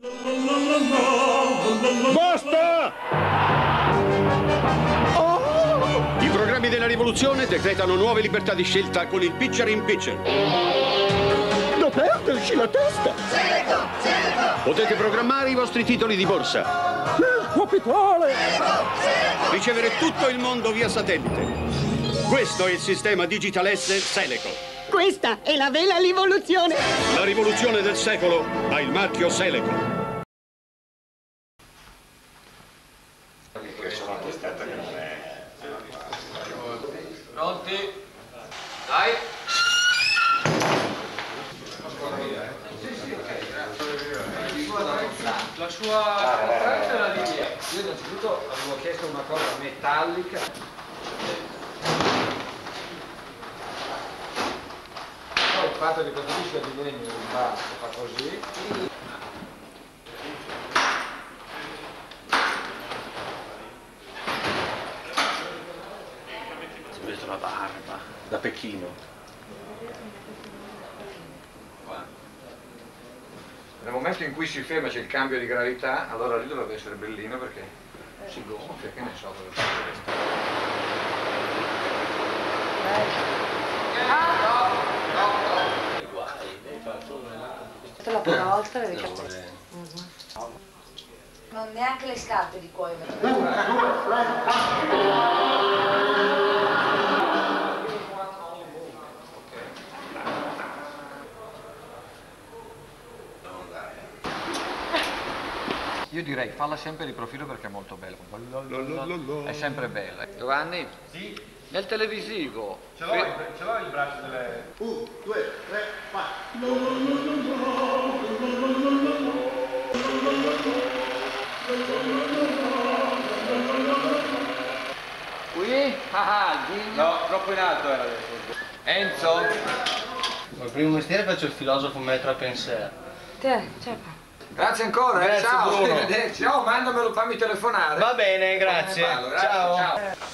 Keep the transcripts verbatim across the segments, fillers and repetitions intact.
Basta! Oh! I programmi della rivoluzione decretano nuove libertà di scelta con il Pitcher in Pitcher. Da perderci la testa! Seleco! Seleco! Potete programmare i vostri titoli di borsa. Il capitale! Ricevere tutto il mondo via satellite. Questo è il sistema Digital S Seleco. Questa è la vera rivoluzione! La rivoluzione del secolo ha il marchio Seleco. Pronti? Dai! La sua conferenza era di via. Io innanzitutto avevo chiesto una cosa metallica. Poi il fatto che questo disco di legno in basso fa così. Si è preso la barba da Pechino. Nel momento in cui si ferma c'è il cambio di gravità, allora lì dovrebbe essere bellino perché si gonfia, che ne so cosa fa. La prima volta le ricette. Non neanche le scarpe di cuoio. Io direi falla sempre di profilo perché è molto bello. È sempre bella. Giovanni? Sì? Nel televisivo. Ce l'ho il braccio delle... Un, due, tre, quattro. Qui? Ah, Ghigno. No, troppo in alto era adesso. Enzo? Il primo mestiere faccio il filosofo maître à penser. Te, ciao. Grazie ancora, eh. Grazie, Ciao, Bruno. arrivederci. Ciao, mandamelo, fammi telefonare. Va bene, grazie. Fammi farlo, grazie, Ciao. ciao.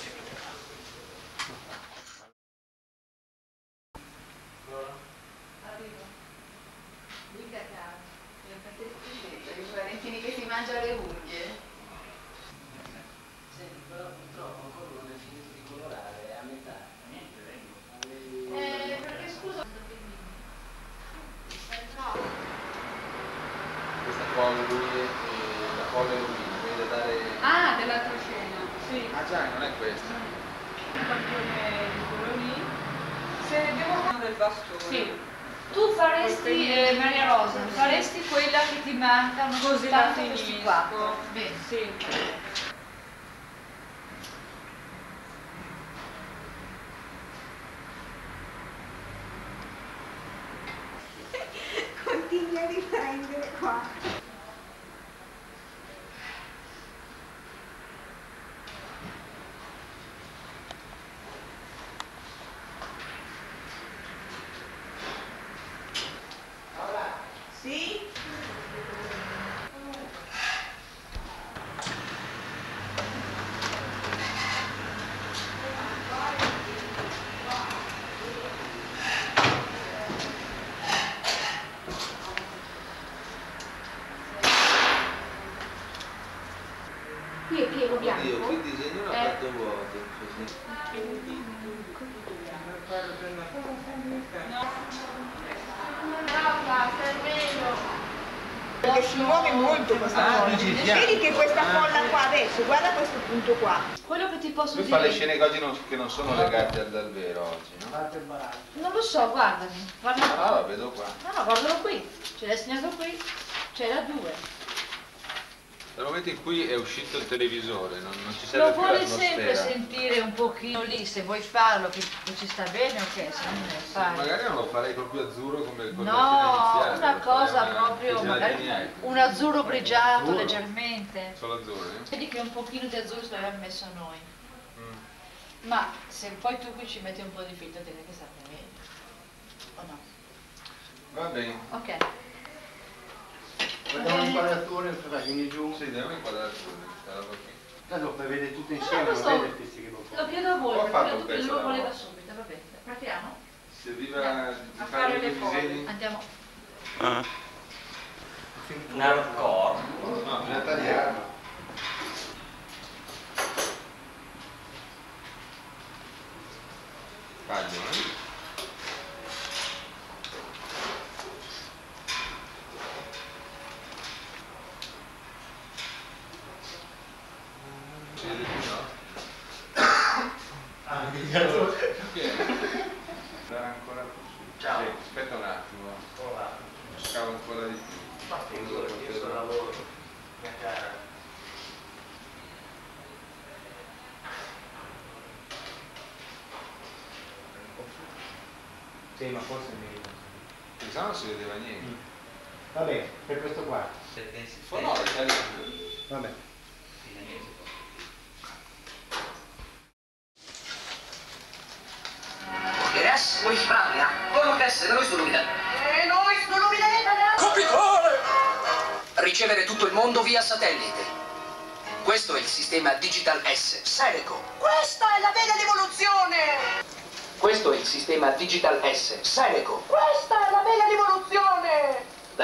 I Valentini che si mangia le unghie. Senti, però purtroppo ancora non è finito di colorare, è a metà. Niente, vengo. Eh, perché scusa. Questa folla lui e la folla è lui, vede dare... Ah, dell'altra scena, sì. Ah già, non è questa. Un campione di quello lì. Se devo fare del bastone. Sì. Tu faresti, eh, Maria Rosa, faresti quella che ti manca, non Così la soltanto questi quattro. Bene. Sì. Continui a riprendere qua. Sì? Qui è pieno bianco. Io qui disegno l'ho Eh. fatto vuoto. Brava, fermelo. Perché si muove molto questa Ah, folla. tu ci fianco. Vedi che questa Ah. folla qua adesso, guarda questo punto qua. Quello che ti posso Lui fa le dire. scene che oggi non, che non sono legate al dal vero oggi, no? Non lo so, guardami. Guarda. Ah, la vedo qua. No, no, guardalo qui. Ce l'hai segnato qui. Ce l'ha due. Dal momento in cui è uscito il televisore, non, non ci serve Lo più vuole sempre l'atmosfera. sentire un pochino lì, se vuoi farlo, che che ci sta bene, ok, se no non ne fai. Magari non lo farei proprio azzurro come con la No, scena iniziale, una lo cosa farei una- proprio, che magari gelatini un azzurro grigiato Azzurro? leggermente. Solo azzurri? Vedi che un pochino di azzurro ce l'abbiamo messo noi. Mm. Ma se poi tu qui ci metti un po' di filtro, direi che sarebbe meglio. O no? Va bene. Ok. Guardiamo l'inquadratura, vieni giù. Sì, devo inquadrare questa roba qui. Tanto per vedere tutto No, insieme, non questo- vede questi che lo Lo chiedo a voi, Ho perché fatto credo un che pezzo lui lo da voleva lavoro. subito, va bene. Partiamo? Serviva Andiamo di a fare fare due le foglie. disegni. Andiamo. Ah. Un hardcore. No, bisogna tagliare. Taglio, eh? Ancora più. Ciao. Sì, aspetta un attimo. Scavo ancora di più. Ma figurati, io sto lavoro. Mia cara. Sì, ma forse è meglio. Pensavo non si vedeva niente. Vabbè, per questo qua. No, è italiano. Vabbè. Adesso vuoi sparare? Come che essere noi sull'umidità? E noi sull'umidità! Capitale! Ricevere tutto il mondo via satellite. Questo è il sistema Digital S, Seleco. Questa è la vera rivoluzione! Questo è il sistema Digital S, Seleco. Questa è la vera rivoluzione! Da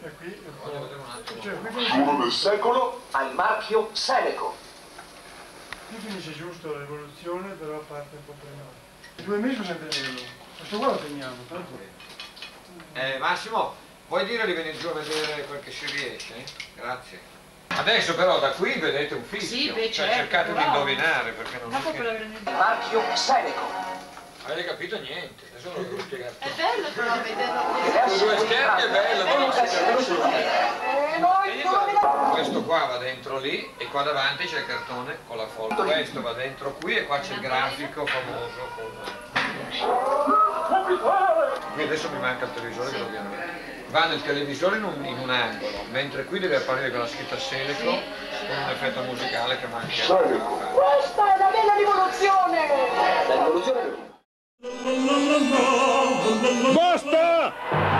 Uno del secolo. al marchio Seleco. Qui finisce giusto la rivoluzione, però parte un po' prima. I due mesi sono sempre meno. Questo qua lo teniamo, tanto. Eh, Massimo, vuoi dire di venire giù a vedere quel che si riesce? Grazie. Adesso però da qui vedete un fischio. Sì, beh, cioè, certo, cercate di bravo. indovinare perché non Dopo è per la che... venuta. Marchio Seleco. Avete capito niente, adesso non ve lo spiegare. È bello però vederlo. Con due schermi è bello, ma non si E noi sull'umidità! Questo qua va dentro lì e qua davanti c'è il cartone con la foto. Questo va dentro qui e qua c'è il grafico famoso con... Qui adesso mi manca il televisore che dobbiamo vedere. Va nel televisore in un, in un angolo, mentre qui deve apparire con la scritta Seleco con un effetto musicale che manca. Questa è la vera rivoluzione! La rivoluzione. Basta!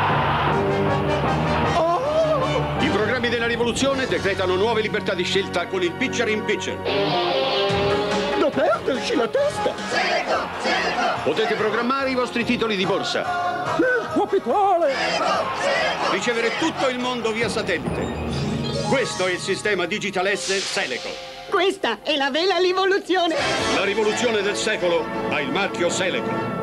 I programmi della rivoluzione decretano nuove libertà di scelta con il Picture in Picture. Non perderci la testa! Potete programmare i vostri titoli di borsa. Capitale! Ricevere tutto il mondo via satellite. Questo è il sistema Digital S Seleco. Questa è la vera rivoluzione! La rivoluzione del secolo ha il marchio Seleco.